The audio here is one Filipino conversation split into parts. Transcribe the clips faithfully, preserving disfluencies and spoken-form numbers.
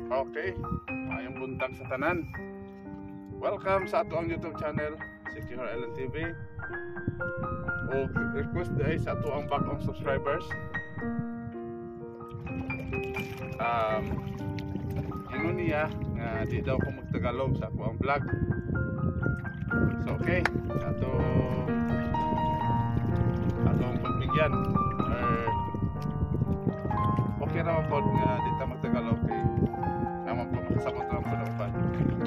Okay, ayong buntag sa tanan. Welcome sa ato ang YouTube channel, Secure Island T V. O request ay sa ato ang bagong subscribers. Um, ingon niya nga di daw ko magtagalog sa ako ang vlog. So okay, ato ato ang pagbigyan. Or okay raw po nga di ta magtagalog kay naman po makasabot naman po ng pan.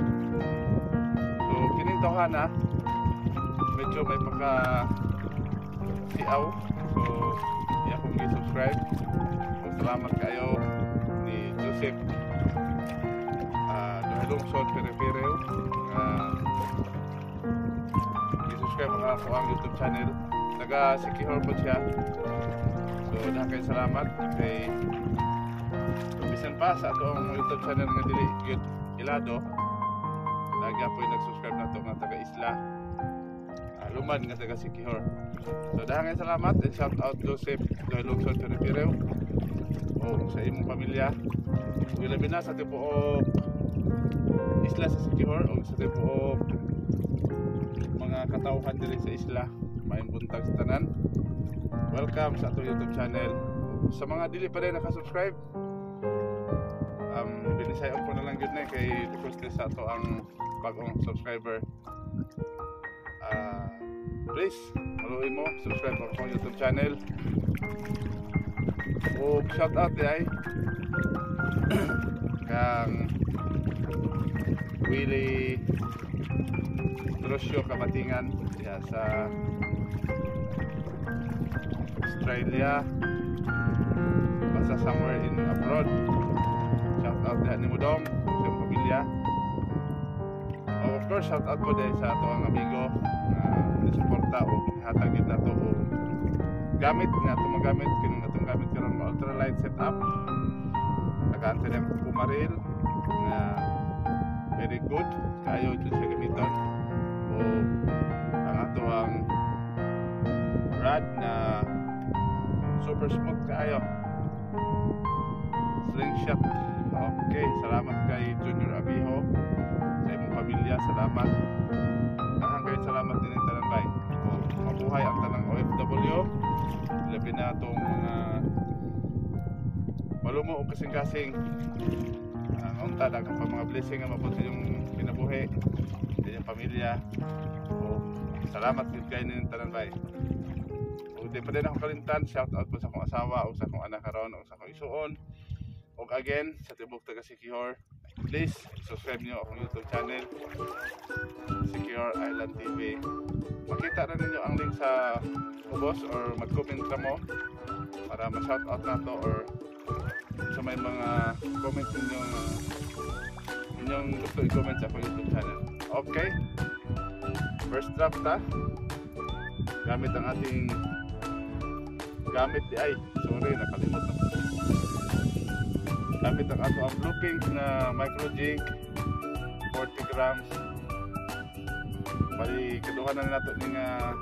So kinintahan na medyo may pagka siaw. So iya kong i-subscribe. So, salamat kayo ni Joseph uh, Duhalungsod Perepere uh, i-subscribe mga ako ang YouTube channel. Taga Secure po siya. So dahil kayo salamat kay bisan pa sa ato ang YouTube channel nga dili yun ilado lagi po yung nag-subscribe na ito nga taga Isla uh, Lumad nga taga Sikihor. So dahil kayo salamat and shout out Joseph Duhalungsod Perepere o sa imong pamilya. Ilabi na sa tipo o Isla sa Sikihor o sa tipo o mga katauhan dili sa Isla. Maayong buntag sa tanan. Welcome sa ato YouTube channel. Sa mga dili pa rin nakasubscribe, um, binisayon ko na lang yun na kay request sa ato ang bagong subscriber. Uh, please, maluin mo, subscribe mo sa YouTube channel. O shout out di ay kang Willie Drosyo Kabatingan diya sa Australia, basta somewhere in abroad. Shout out diha ni Mudong sa iyong pamilya. Oh, of course shout out po din sa ato ang amigo na uh, nasuporta o hatag yun na to o gamit nga ito magamit kinong itong gamit karon mo ultralight setup nag-aantay ng pumaril na very good kayo dyan sa gamiton o ang ato ang rod na super smooth kayo slingshot. Okay, salamat kay Junior Abiho sa imong pamilya, salamat dahan kayo salamat din ang tanan bay o mabuhay ang tanang O F W labi na itong mga malumo o kasing-kasing ang uh, unta dagang pa mga blessing ang mapot sa yung kinabuhi sa inyong pamilya o salamat din kayo din ang tanan bay. Di pa din ako kalintan, shout out po sa akong asawa o sa akong anak karon o sa akong isuon. O again, sa tibok taga Sikihor, please subscribe niyo akong YouTube channel, Secure Island T V. Makita na ninyo ang link sa ubos or mag-comment ka mo para ma-shout out na to or sa may mga comment ninyo uh, inyong gusto i-comment sa akong YouTube channel. Okay, first drop ta gamit ang ating gamit di ay sorry nakalimot na gamit ang ato ang blue pink na micro jig forty grams bali kaduhan na nato ning uh,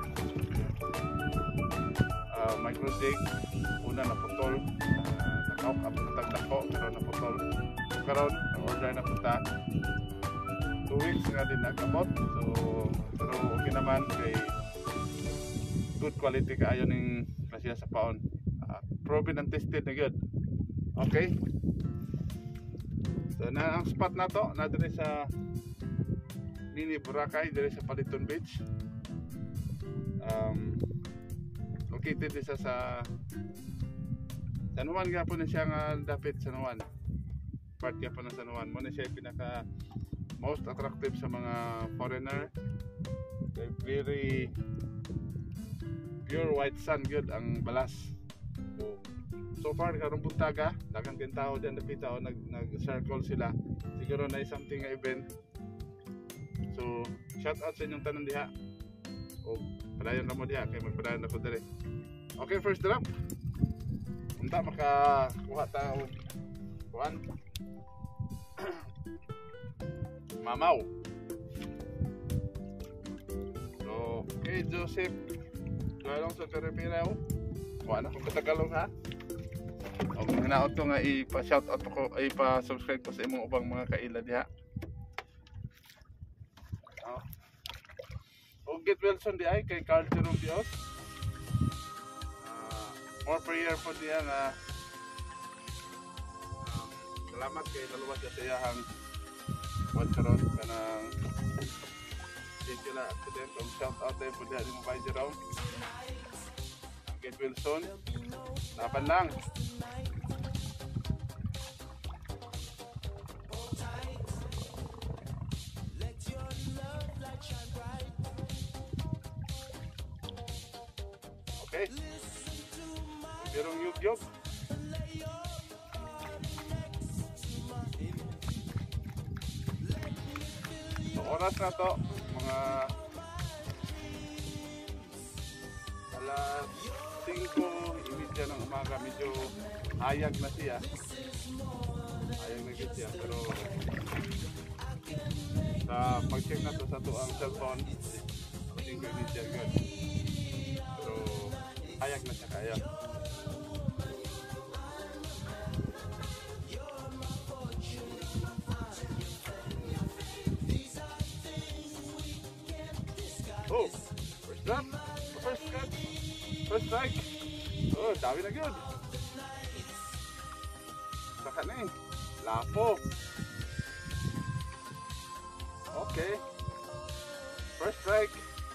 uh, micro jig una na putol uh, nakaw kapag dako pero na putol karon order na punta two weeks nga din nagabot so pero okay naman kay good quality kaayo ning siya sa paon uh, proven and tested na good. Okay, so na ang spot na to na dito sa Mini Boracay dito sa Paliton Beach, um, located isa sa San Juan nga po na siya nga dapit San Juan part nga po ng San Juan mo na siya pinaka most attractive sa mga foreigner. Very pure white sand good ang balas. So, so far karong buntaga daghang kin tao diyan napita o nag nag-circle sila. Siguro na something nga event. So shout out sa inyong tanan diha. O padayon ra mo diha kay magpadayon ako dire. Okay, first drop. Unta makakuha ta og kuan. Mamaw. So, okay Joseph Duhalungsod Perepere o kuha na kung katagalong ha O hinaot ko nga ipa-shoutout ko, ipa-subscribe ko sa imong ubang mga kaila diha. Oh. O Get Wilson di ay kay Carl Jerome Dios. Uh, more prayer po diya nga um, salamat kay naluwat sa iyahang wad karon kanang vehicular accident. Um, shoutout tayo po diha di mo kay Jerome. Get Wilson, laban lang. Okay, merong yug-yug. So oras na to, mga alas singko imidya ng umaga, medyo ayag na siya ayag na siya pero sa pag-check na to sa to ang cellphone singko imidya good pero ayag na siya kaya oh first drop first cut first strike. Oh, dami na yun. Saka na eh. Lapo. Okay. First strike.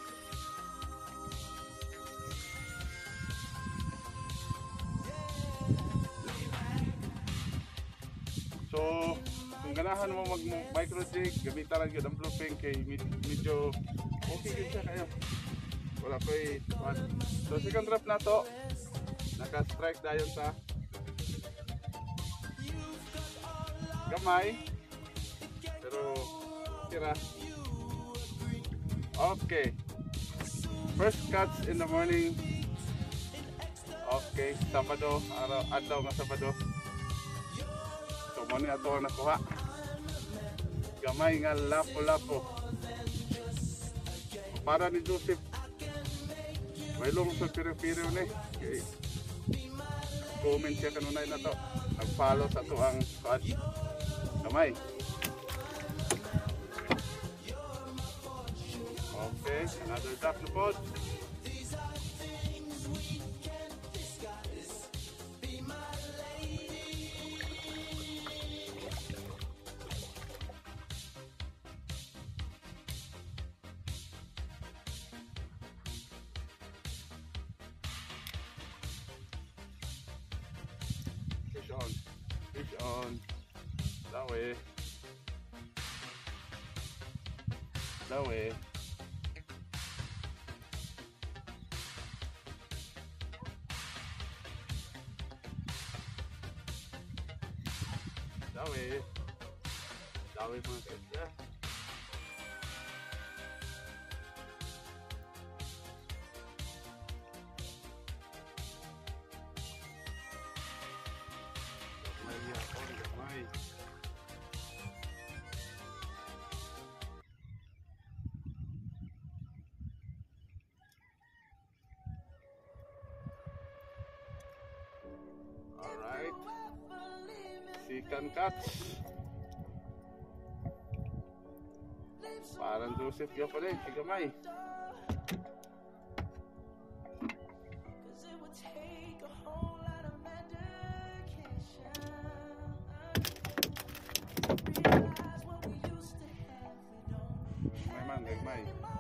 So, kung ganahan mo mag-micro jig, gamitan lang yun ang bluefin kay medyo okay yun siya kayo. Wala ko eh. So second drop na to, naka-strike dayon sa gamay pero tira. Okay, first cuts in the morning. Okay, Sabado, araw adlaw nga Sabado. So mo ni ato ang nakuha gamay nga lapo-lapo para ni Joseph. May lungsod piro-piro ni. Okay. Comment siya kanunay na to. Nag-follow sa to ang kaad. Kamay. Okay, another drop na pod. Fish on, fish on, that way, that way. That way, that way mga kaisya. Alright, second catch. Parang Joseph yun pala eh, si Gamay. May man, Gamay.